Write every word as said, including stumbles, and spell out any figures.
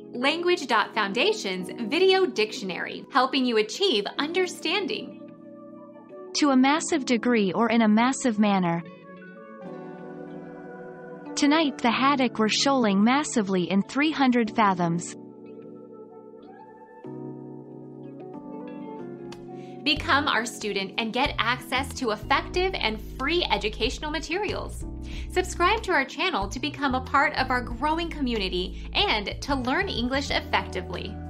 Language dot Foundation's Video Dictionary, helping you achieve understanding. To a massive degree or in a massive manner. Tonight the haddock were shoaling massively in three hundred fathoms. Become our student and get access to effective and free educational materials. Subscribe to our channel to become a part of our growing community and to learn English effectively.